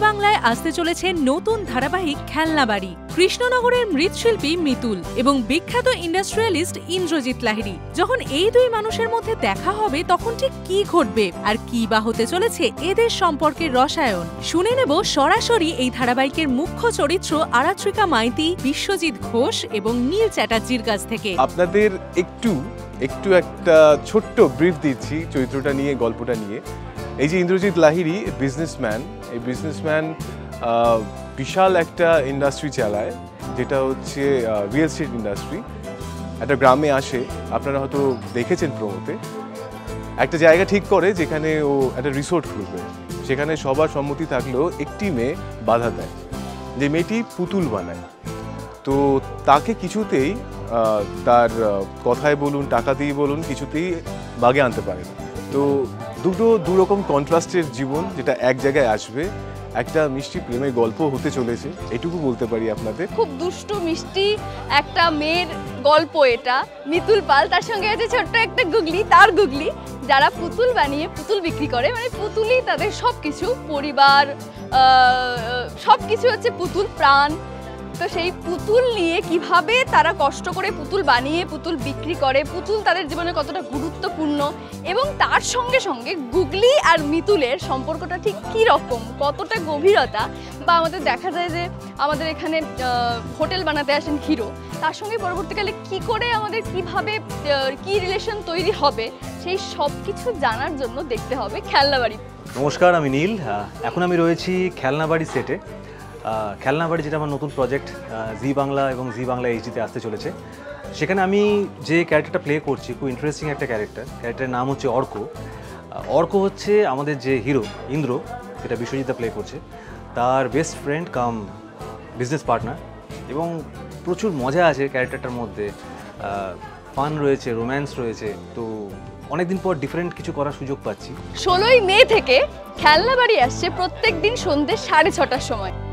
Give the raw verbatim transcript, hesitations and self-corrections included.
বাংলায় আসতে চলেছে নতুন ধারাবাহিক খেলনাবাড়ি। কৃষ্ণনগরের মৃৎশিল্পী মিতুল এবং বিখ্যাত ইন্ডাস্ট্রিয়ালিস্ট ইন্দ্রজিৎ লাহিড়ী। যখন এই দুই মানুষের মধ্যে দেখা হবে তখন ঠিক কি ঘটবে আর কি বা হতে চলেছে এদের সম্পর্কের রসায়ন শুনে নেব সরাসরি এই ধারাবাহিকের মুখ্য চরিত্র আরাত্রিকা মাইতি, বিশ্বজিৎ ঘোষ এবং নীল চ্যাটার্জির কাছ থেকে। আপনাদের একটু একটু একটা ছোট্ট ব্রিফ দিচ্ছি চরিত্রটা নিয়ে, গল্পটা নিয়ে। এই যে ইন্দ্রজিৎ লাহিড়ী বিজনেসম্যান, এই বিজনেসম্যান বিশাল একটা ইন্ডাস্ট্রি চালায়, যেটা হচ্ছে রিয়েল এস্টেট ইন্ডাস্ট্রি। একটা গ্রামে আসে, আপনারা হয়তো দেখেছেন প্রমোতে, একটা জায়গা ঠিক করে যেখানে ও একটা রিসোর্ট খুলবে। সেখানে সবার সম্মতি থাকলেও একটি মেয়ে বাধা দেয়, যে মেয়েটি পুতুল বানায়। তো তাকে কিছুতেই তার কথায় বলুন, টাকা দিয়ে বলুন, কিছুতেই বাগে আনতে পারে না। তো দুটো দুরকম কন্ট্রাস্টের জীবন যেটা এক জায়গায় আসবে, একটা মিষ্টি প্রেমের গল্প হতে চলেছে, এটুকু বলতে পারি আপনাদের। খুব দুষ্টু মিষ্টি একটা মেয়ের গল্প এটা। মিতুল পাল, তার সঙ্গে আছে ছোট্ট একটা গুগলি, তার গুগলি, যারা পুতুল বানিয়ে পুতুল বিক্রি করে। মানে পুতুলই তাদের সব কিছু, পরিবার সব কিছু হচ্ছে পুতুল, প্রাণ। তো সেই পুতুল নিয়ে কিভাবে তারা কষ্ট করে পুতুল বানিয়ে পুতুল বিক্রি করে, পুতুল তাদের জীবনে কতটা গুরুত্বপূর্ণ, এবং তার সঙ্গে সঙ্গে গুগলি আর মিতুলের সম্পর্কটা ঠিক কী রকম, কতটা গভীরতা। বা আমাদের দেখা যায় যে আমাদের এখানে হোটেল বানাতে আসেন হিরো, তার সঙ্গে পরবর্তীকালে কি করে আমাদের কিভাবে কি রিলেশন তৈরি হবে, সেই সব কিছু জানার জন্য দেখতে হবে খেলনাবাড়ি। নমস্কার, আমি নীল। এখন আমি রয়েছি খেলনাবাড়ি সেটে। খেলনাবাড়ি যেটা আমার নতুন প্রজেক্ট, জি বাংলা এবং জি বাংলা এইচডিতে আসতে চলেছে। সেখানে আমি যে ক্যারেক্টারটা প্লে করছি, খুব ইন্টারেস্টিং একটা ক্যারেক্টার। ক্যারেক্টারের নাম হচ্ছে অর্ক। অর্ক হচ্ছে আমাদের যে হিরো ইন্দ্র, যেটা বিশ্বজিৎ প্লে করছে, তার best friend cum business partner. এবং প্রচুর মজা আছে ক্যারেক্টারটার মধ্যে, ফান রয়েছে, রোম্যান্স রয়েছে। তো অনেকদিন পর ডিফারেন্ট কিছু করার সুযোগ পাচ্ছি। ষোলোই মে থেকে খেলনাবাড়ি আসছে প্রত্যেক দিন সন্ধ্যে সাড়ে ছটার সময়।